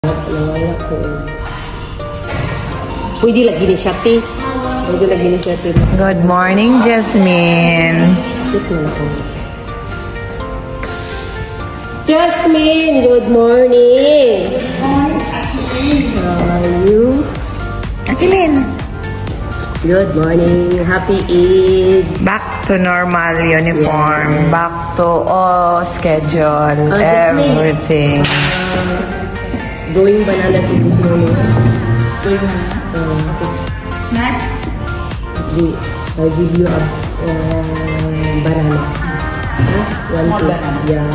Nawala ko. Pwede lagi ni Shati. Pwede lagi ni Shati. Good morning, Jasmine. Jasmine, good morning. How are you? Akilin. Good morning. Happy Eid. Back to normal uniform. Yeah. Back to schedule. Everything. Going banana to this morning. Going banana? Okay. Next? I'll give you a banana. One Small piece. banana. Yeah.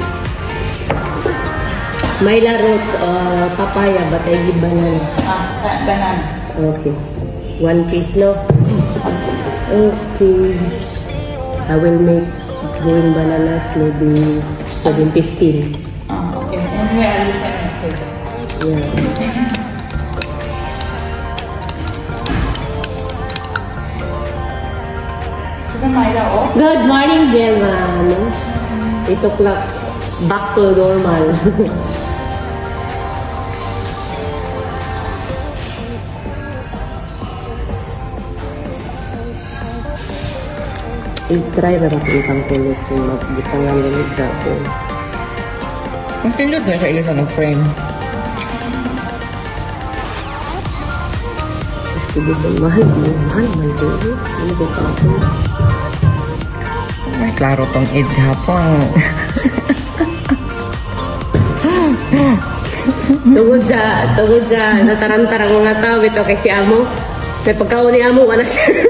My larot papaya, but I give banana. Banana. Okay. One piece, no? Okay. I will make green bananas maybe 7:15. Okay. And where are you sending first? Yeah. Good morning, Belma. 8 o'clock. Back to normal. I-try na natin itang tulog kung magbutangan ulit ako. Ang tilod na siya ilisa ng frame. Gusto din ba mahal tulog? Ano ba pa ako? Ay, klaro tong Eid hapon. Tugod sa natarantara ko nga tao, ito kay si Amo. May pagkaon ni Amo, wala sir.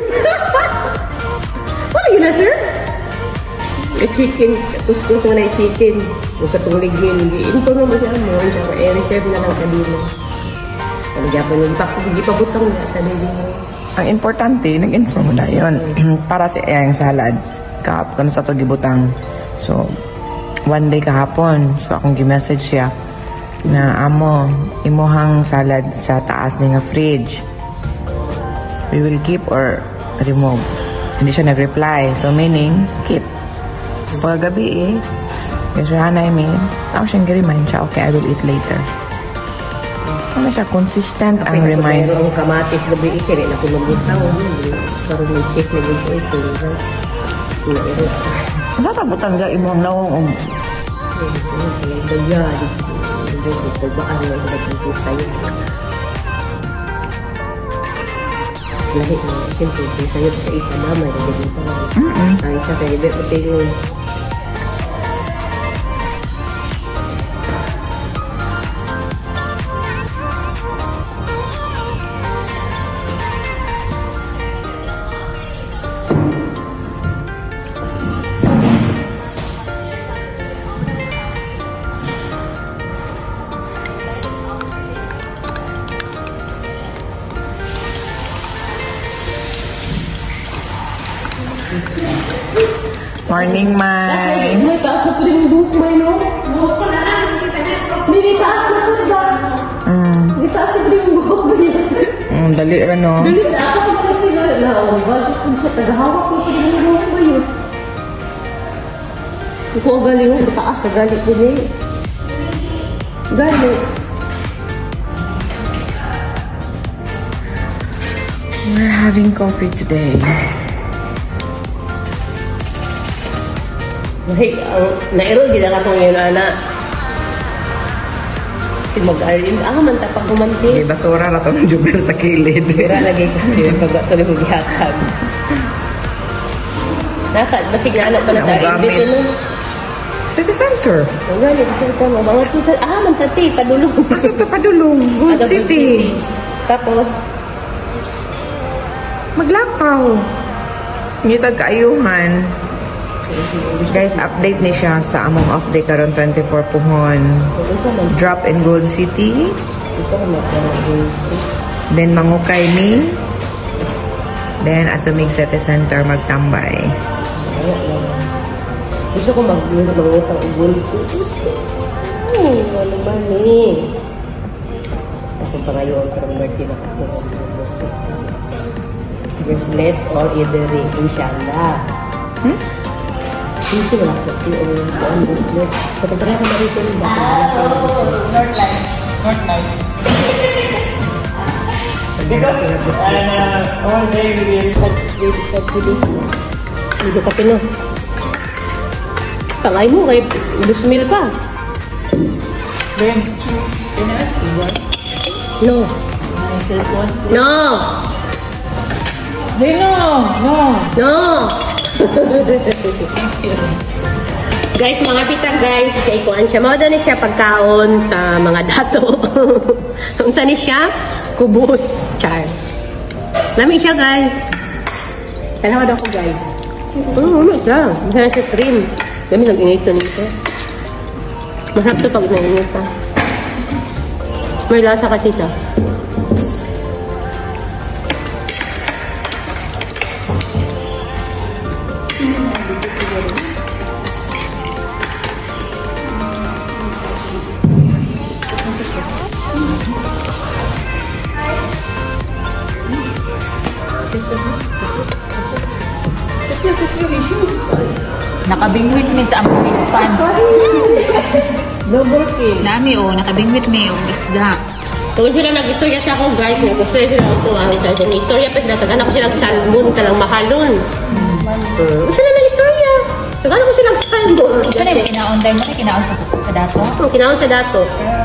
Wala yun na sir? Chicken, kuskus nga na chicken. Kung sa tulig yun, hindi pa naman si Amo. I-reserve na lang sa dino. Pag-yapon yung ipabutang niya sa dino. Ang importante, nag-inform mo na yun. Para sa yung salad. Kano sa ito gibutang. So, one day kahapon. So, akong gi-message siya na amo, imuhang salad sa taas ni nga fridge. We will keep or remove. Hindi siya nag-reply. So, meaning, keep. Paggabi yes, hanay me. Ako siyang gi-remind siya, okay, I will eat later. Ano siya, consistent ang remind. Pero ang kamatis gabi ikiri na kumabutang. Parang may check na yung ito. Natabutang ga imong nawong Bayad. Pagbaan na yung nagkikita yun. Lahi na. Siyempre, kung sa'yo sa isa naman, nagiging pa. Ang isa kaya ibe pati yung morning, Mai. may taas na po rin yung buhok mo, no? Buhok ko na lang. Hindi taas na po ba? Hindi taas na po rin yung buhok mo yun. Dali rin, no? Dali na ako sa mga tinalaw. Bakit kung siya tagahawak ko sa rin yung buhok mo yun? Kung ako galing mo, taas na galing ko niya. Galing. We're having coffee today. Nairo, hindi na katong yun, anak. Mag-arin, man tapag kumanti. May basura na itong jubel sa kilid. Kira lagi ko yun, pag-atuloy mo gihakag. Basig na anak pa na sa arin dito, no? City Center. Ang galing, kasi ito mo, mga tita, man tati, padulong. Pasok to Padulong, Good City. Tapos, Maglakaw. Ngitag kaayuhan. Guys, update ni siya sa among off day karon 24 puhon. Drop in Gold City. Then mangukay ni. Then Atomic City Center magtambay. gusto ko mag-utang ubol ko. Ano ba ni? Basta kung pangayon, parang birthday na ako. Just let or either inshallah. Hindi wala ko. Yung bracelet. Kapag ka na rin sila. Northline. Not nice. Because one day we will. Hindi ka pino. Tangay mo, kay 2,000 pa. Then, No. No! hey, no. No! Guys, mga pita guys, kay kuan siya. Mao ni siya pagkaon sa mga dato. Unsa ni siya? Kubos. Char. Lami siya guys. Tanaw daw ko guys. Ano siya? Masarap siya cream. Dami lang inito nito. Masarap ito pag nainita. May lasa kasi siya. Nakabingwit mi sa among ispan. Double kill. Nami nakabingwit mi og isda. Kung sila nag-istorya sa ako guys, gusto sila ako ang sa istorya pa sila. Taganak silang salmon, talang mahalon. Sila nag-istorya. Taganak ko silang salmon. Ano yung kinaon tayo mo? Kinaon sa dato? Kinaon sa dato.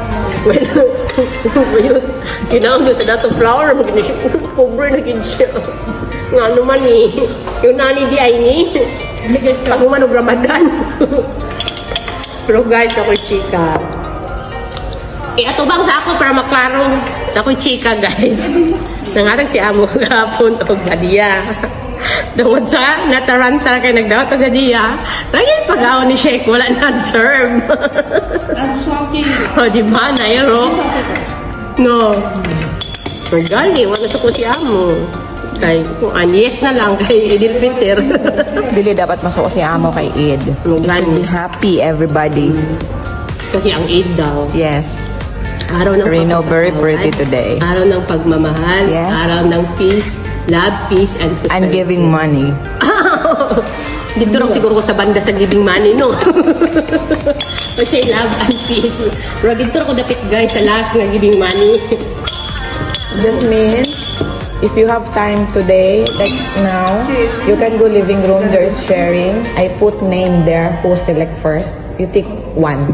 Kinaon sa dato flour. Pobre na gid siya. Nga naman eh. Yung nani di ay ni. Panguman og Ramadan. Pero guys, ako'y chika. Atubang sa ako para maklaro. Ako'y chika guys. Nangatag si Amo gahapon o Gadia. Tungod sa nataranta kay nagdawat og Gadia. Laging pag-aon ni Sheikh, wala na-serve. I'm shocking. O, diba? Nairo? No. Magali, wala sa ko si Amo. Kay, yes na lang kay Edil Peter. Dili dapat masuko si amo kay Eid. Magali. Happy everybody. Kasi ang Eid daw. Yes. Araw ng Reno very pagmamahal. pretty today. Araw ng pagmamahal. Yes. Araw ng peace, love, peace, and prosperity. And giving money. Dito lang siguro ko sa banda sa giving money, no? Kasi love and peace. Pero dito ako dapat guys sa last na giving money. This means if you have time today, like now, you can go living room. There is sharing. I put name there. Who select first? You take one.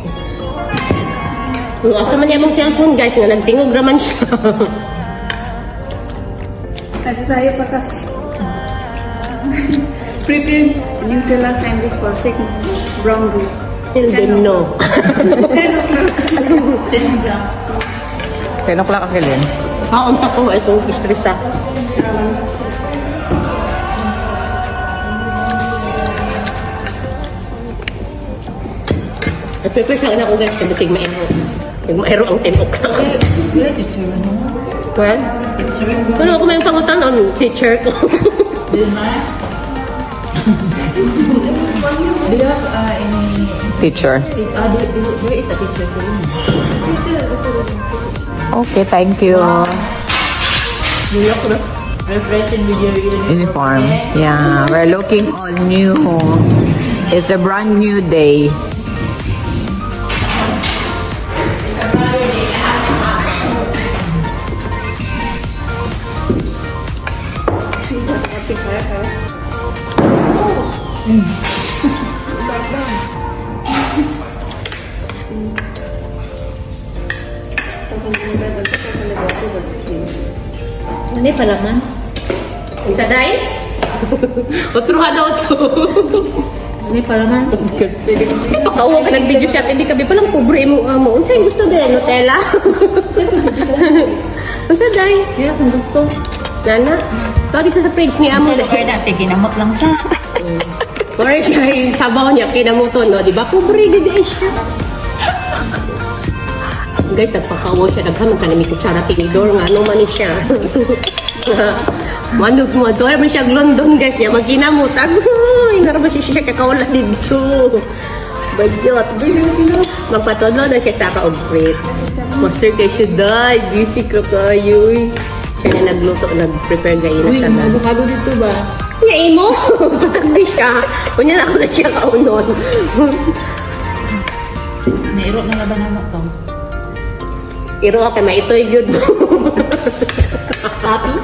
Asa man yung cellphone guys nga nagtingog raman siya. Kasi tayo pa kasi. Prepare Nutella sandwich for sick brown roux. Still don't know. 10 o'clock Lynn. Kaunta ko itong istresa. Prepare siya na ko guys kasi sig maero. Sig maero ang 10 o'clock. Well, pero ako may pangutan on teacher ko. Do you have any... Teacher. Where is the teacher? Okay, thank you. Do you look refreshing with your Uniform. Yeah, we're looking all new. It's a brand new day. Ano pa laman? Sa day? Otro daw to. Ano pa laman? Pagkauwa ka nag-video shot, hindi ka palang pobre mo amo. Unsa yung gusto din? Nutella? Unsa day? Yeah, kung gusto. Nana? Tawag sa fridge ni amo. Kaya dati, kinamot lang sa... Or siya yung sabaw niya, kinamuto, no? Di ba? Pobre din siya. Guys, nagpakawo siya. Naghamang ka na may kutsara tinidor nga. Ano man siya. Manog mo. Doon naman siya London, guys. Niya magkinamot. Agoy! Naroon siya kakawala dito. Bayot. Magpatodlo na siya sa ka-og-prep. Master kay siya dahil. Busy ko kayo. Siya na nagluto, nag-prepare gayon na sa avocado dito ba? Ngayon mo? Patagdi siya. Kunya na ako na siya kaunon. Nairo na ba naman ito? iro ka maitoy jud mo. Happy?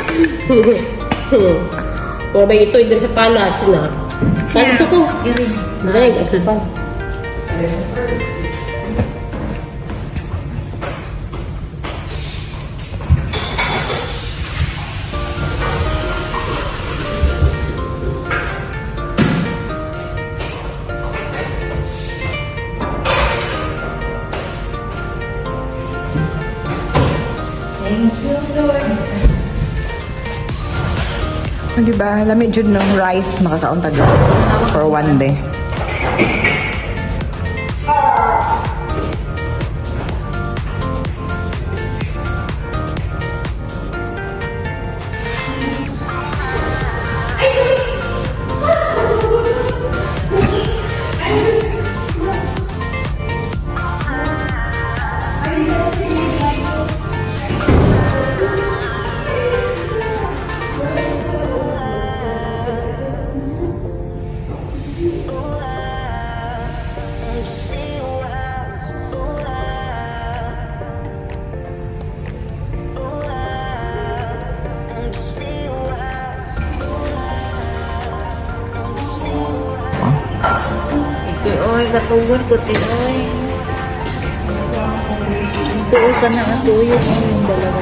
O ba itoy din sa palas na? Saan ito ko? Ay, ito pa. Di ba? Lamig jud ng rice makakauntag for one day. Oy, katungod ko oy. Tuo ka na ako yung dalawa.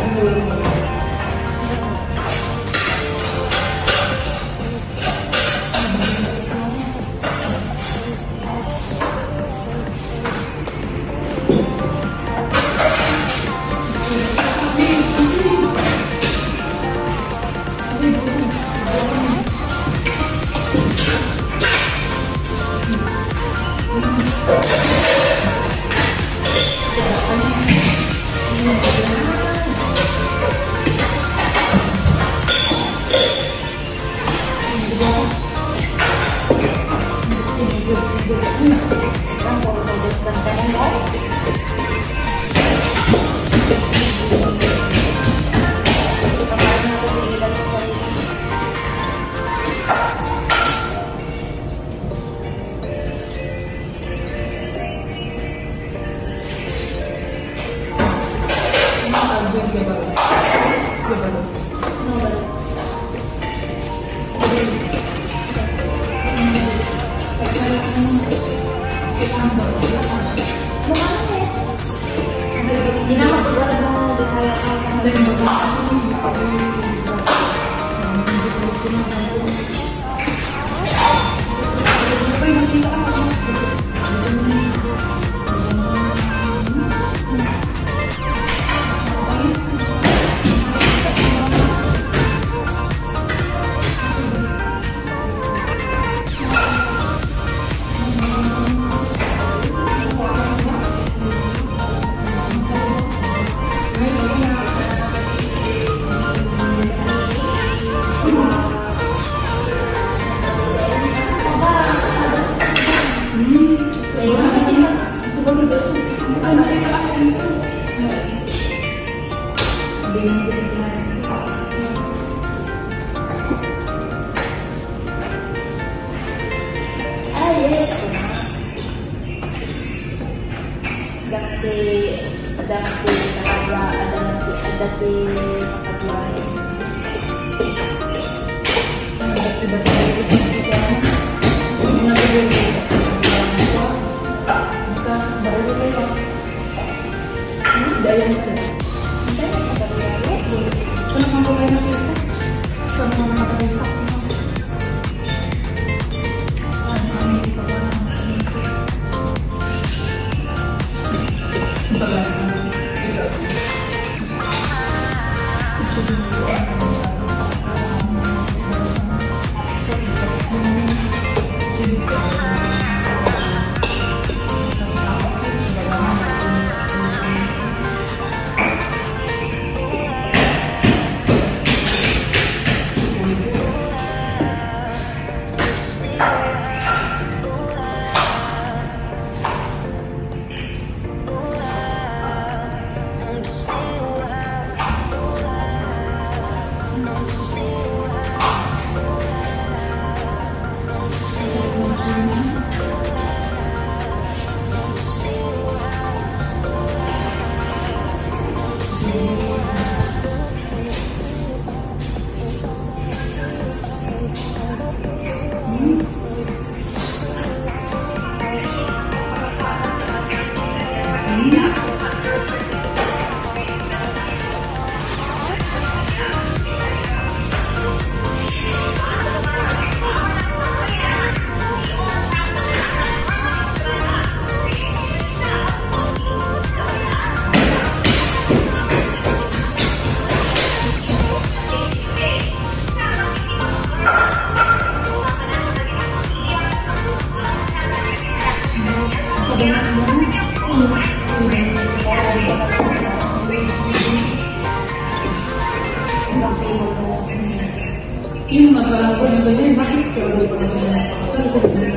Yung nagkaroon ko nito niya, bakit kayo hindi pa natin nakakasal?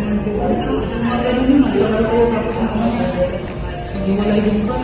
Matagal ko tapos hindi wala yung pa.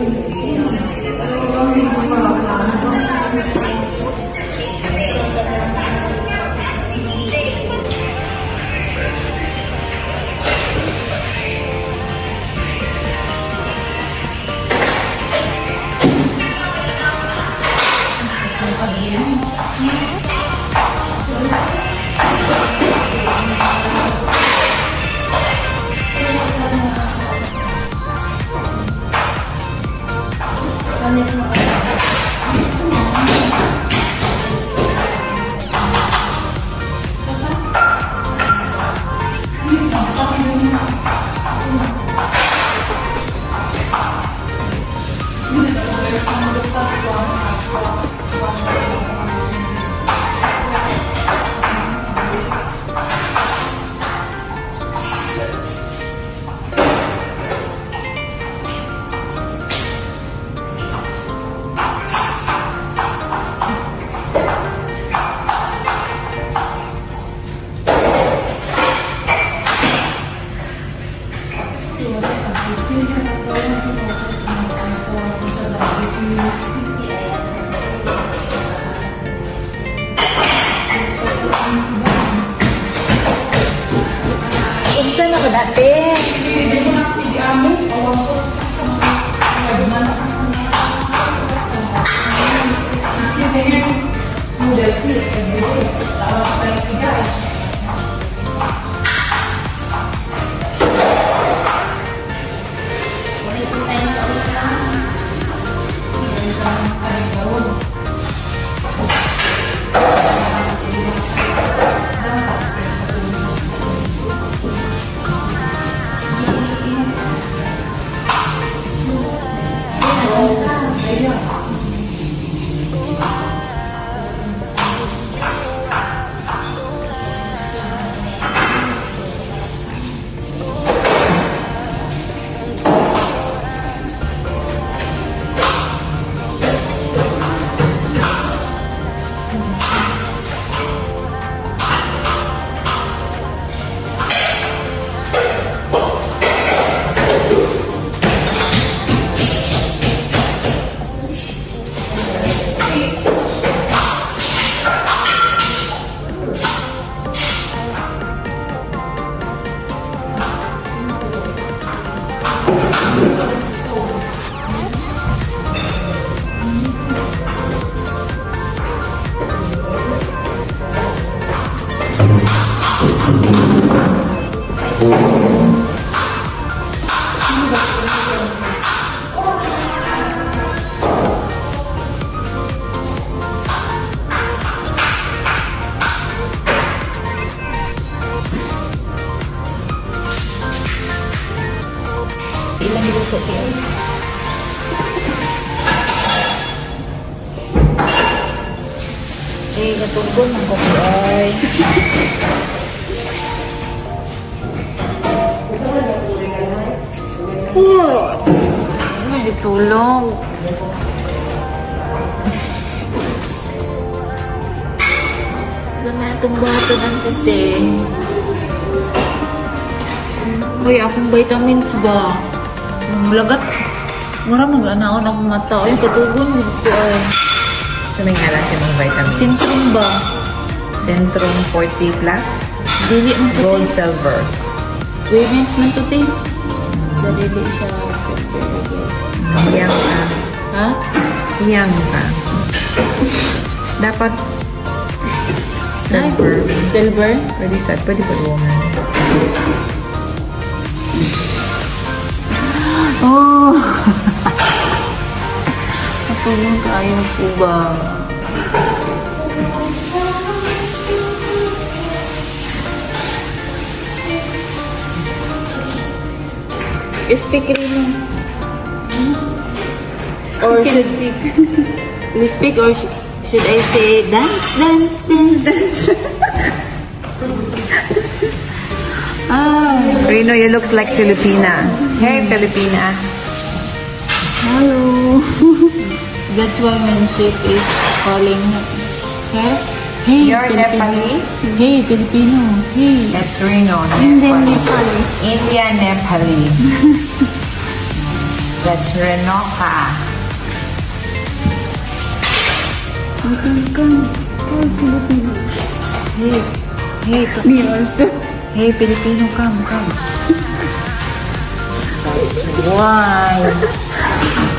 Unsa na ko dati? Ilang luto yan? Natungkol ng kopi ay. May tulog. Gana itong bato ng puti. Uy, akong vitamins ba? Mulagat. Mura mag-anaon akong mata. Ay, katugon ko ay. So, may ngalan sa mga vitamins. Sintrum ba? Centrum 40 plus. Dili mo puti. Gold, silver. Women's man puti. Dili siya silver. Yang ka. Ha? Yang ka. Dapat silver. Silver? Pwede sa, pwede pa woman. Oh! Matulong kayo po ba? Speak rin. Or should we speak or should I say dance, dance, dance, dance? Rino, you looks like Filipina. Hey, Filipina. Hello. That's why when she is calling her. Hey, You're Nepali? Hey, Filipino. Hey. It's Reno, Indian Nepali. Nepali. India, Nepali. That's Renoka. Oh, Filipino. Hey. Hey, Me also. Hey, Filipino, come. Why?